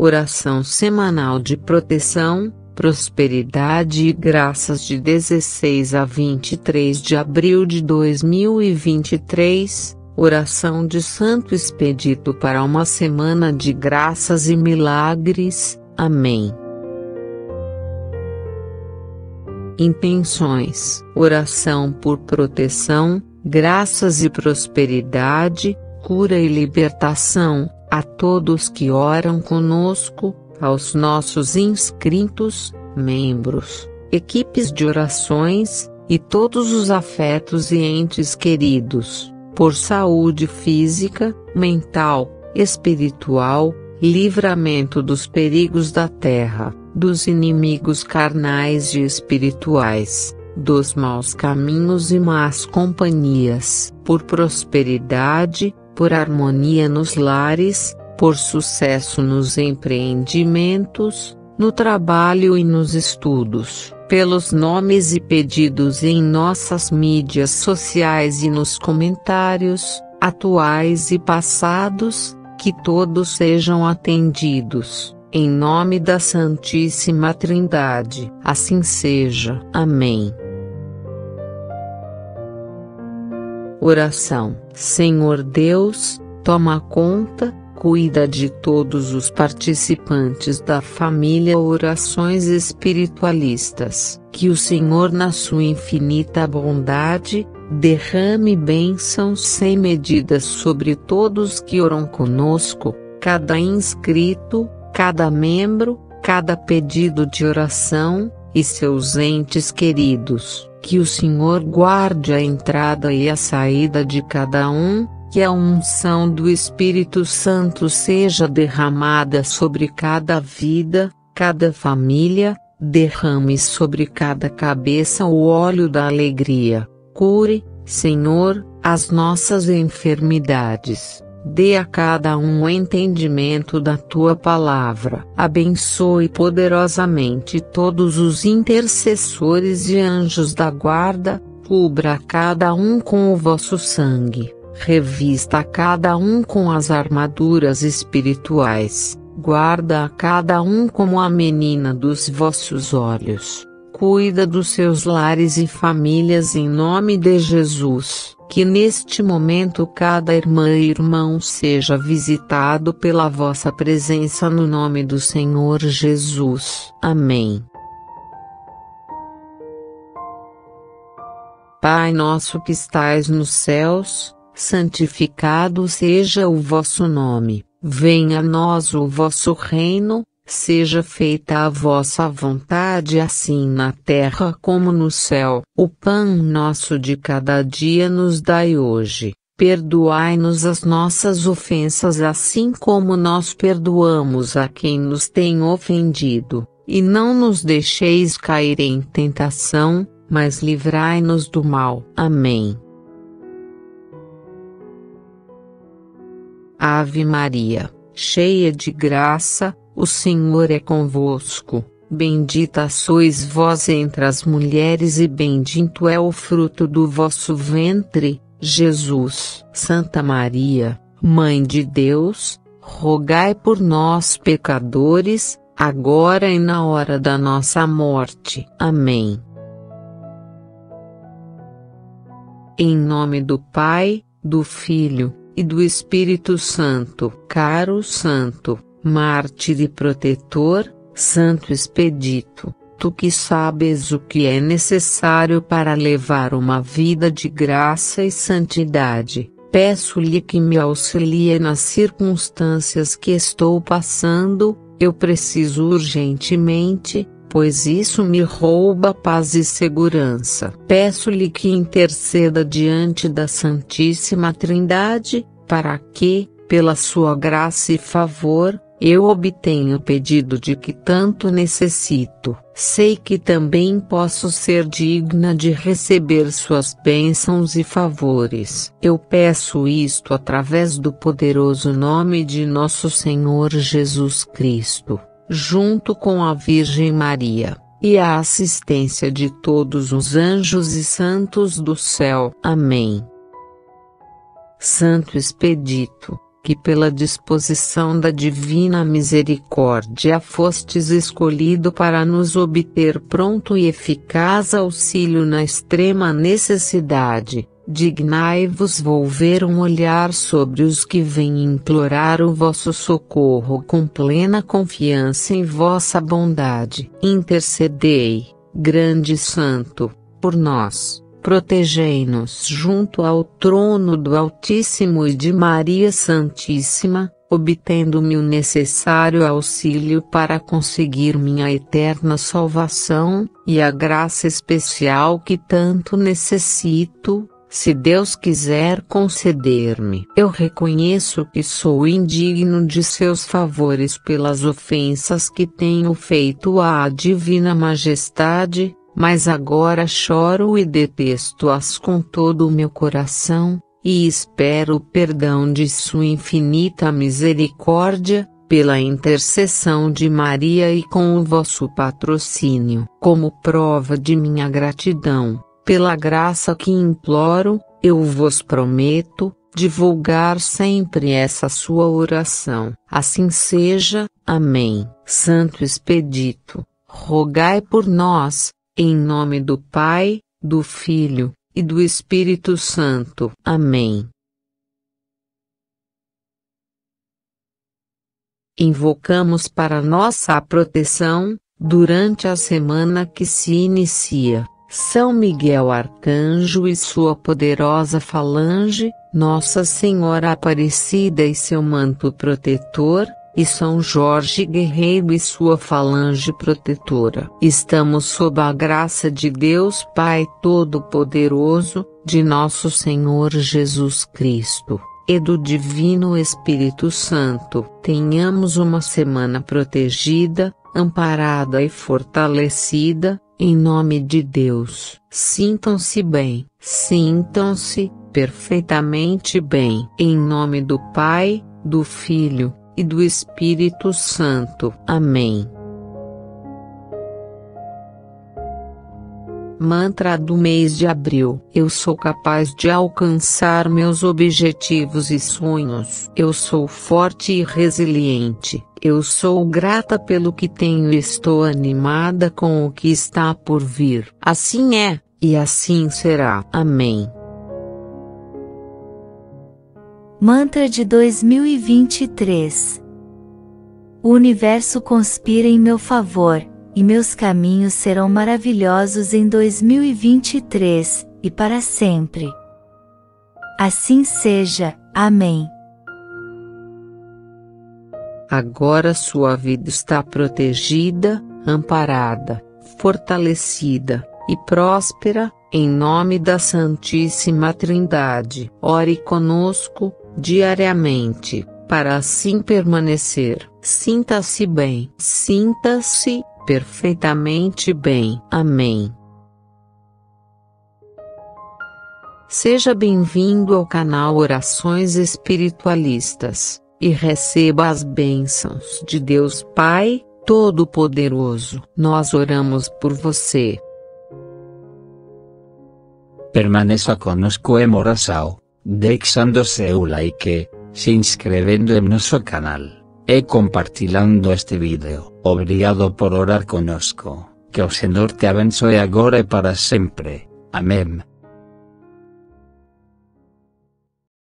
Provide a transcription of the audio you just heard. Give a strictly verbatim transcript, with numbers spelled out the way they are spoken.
Oração semanal de proteção, prosperidade e graças de dezesseis a vinte e três de abril de dois mil e vinte e três. Oração de Santo Expedito para uma semana de graças e milagres. Amém. Intenções: oração por proteção, graças e prosperidade, cura e libertação, a todos que oram conosco, aos nossos inscritos, membros, equipes de orações, e todos os afetos e entes queridos, por saúde física, mental, espiritual, livramento dos perigos da terra, dos inimigos carnais e espirituais, dos maus caminhos e más companhias, por prosperidade, por harmonia nos lares, por sucesso nos empreendimentos, no trabalho e nos estudos, pelos nomes e pedidos em nossas mídias sociais e nos comentários, atuais e passados, que todos sejam atendidos, em nome da Santíssima Trindade. Assim seja. Amém. Oração. Senhor Deus, toma conta, cuida de todos os participantes da família Orações Espiritualistas, que o Senhor na sua infinita bondade, derrame bênçãos sem medidas sobre todos que oram conosco, cada inscrito, cada membro, cada pedido de oração, e seus entes queridos, que o Senhor guarde a entrada e a saída de cada um, que a unção do Espírito Santo seja derramada sobre cada vida, cada família, derrame sobre cada cabeça o óleo da alegria, cure, Senhor, as nossas enfermidades, dê a cada um o entendimento da Tua palavra, abençoe poderosamente todos os intercessores e anjos da guarda, cubra cada um com o vosso sangue. Revista a cada um com as armaduras espirituais, guarda a cada um como a menina dos vossos olhos, cuida dos seus lares e famílias em nome de Jesus, que neste momento cada irmã e irmão seja visitado pela vossa presença no nome do Senhor Jesus. Amém. Pai nosso que estais nos céus, santificado seja o vosso nome, venha a nós o vosso reino, seja feita a vossa vontade assim na terra como no céu. O pão nosso de cada dia nos dai hoje, perdoai-nos as nossas ofensas assim como nós perdoamos a quem nos tem ofendido, e não nos deixeis cair em tentação, mas livrai-nos do mal. Amém. Ave Maria, cheia de graça, o Senhor é convosco, bendita sois vós entre as mulheres e bendito é o fruto do vosso ventre, Jesus. Santa Maria, Mãe de Deus, rogai por nós pecadores, agora e na hora da nossa morte. Amém. Em nome do Pai, do Filho, e do Espírito Santo. Caro Santo, mártir e protetor, Santo Expedito, tu que sabes o que é necessário para levar uma vida de graça e santidade, peço-lhe que me auxilie nas circunstâncias que estou passando, eu preciso urgentemente, pois isso me rouba paz e segurança. Peço-lhe que interceda diante da Santíssima Trindade, para que, pela sua graça e favor, eu obtenha o pedido de que tanto necessito. Sei que também posso ser digna de receber suas bênçãos e favores. Eu peço isto através do poderoso nome de nosso Senhor Jesus Cristo, junto com a Virgem Maria, e a assistência de todos os anjos e santos do céu. Amém. Santo Expedito, que pela disposição da divina misericórdia fostes escolhido para nos obter pronto e eficaz auxílio na extrema necessidade, dignai-vos volver um olhar sobre os que vêm implorar o vosso socorro com plena confiança em vossa bondade. Intercedei, grande Santo, por nós. Protegei-nos junto ao trono do Altíssimo e de Maria Santíssima, obtendo-me o necessário auxílio para conseguir minha eterna salvação, e a graça especial que tanto necessito, se Deus quiser conceder-me. Eu reconheço que sou indigno de seus favores pelas ofensas que tenho feito à Divina Majestade, mas agora choro e detesto-as com todo o meu coração, e espero o perdão de sua infinita misericórdia, pela intercessão de Maria e com o vosso patrocínio. Como prova de minha gratidão, pela graça que imploro, eu vos prometo divulgar sempre essa sua oração. Assim seja, amém. Santo Expedito, rogai por nós, em nome do Pai, do Filho, e do Espírito Santo. Amém. Invocamos para nossa proteção, durante a semana que se inicia, São Miguel Arcanjo e sua poderosa falange, Nossa Senhora Aparecida e seu manto protetor, e São Jorge Guerreiro e sua falange protetora. Estamos sob a graça de Deus Pai Todo-Poderoso, de nosso Senhor Jesus Cristo, e do Divino Espírito Santo. Tenhamos uma semana protegida, amparada e fortalecida, em nome de Deus. Sintam-se bem, sintam-se perfeitamente bem. Em nome do Pai, do Filho e do Espírito Santo. Amém. Mantra do mês de abril. Eu sou capaz de alcançar meus objetivos e sonhos. Eu sou forte e resiliente. Eu sou grata pelo que tenho e estou animada com o que está por vir. Assim é, e assim será. Amém. Mantra de dois mil e vinte e três. O universo conspira em meu favor, e meus caminhos serão maravilhosos em dois mil e vinte e três, e para sempre. Assim seja. Amém. Agora sua vida está protegida, amparada, fortalecida e próspera, em nome da Santíssima Trindade. Ore conosco, diariamente, para assim permanecer. Sinta-se bem. Sinta-se perfeitamente bem. Amém. Seja bem-vindo ao canal Orações Espiritualistas, e receba as bênçãos de Deus Pai Todo-Poderoso. Nós oramos por você. Permaneça conosco en oração, deixando seu like, se inscrevendo em nosso canal, e compartilhando este vídeo. Obrigado por orar conosco, que o Senhor te abençoe agora e para sempre. Amém.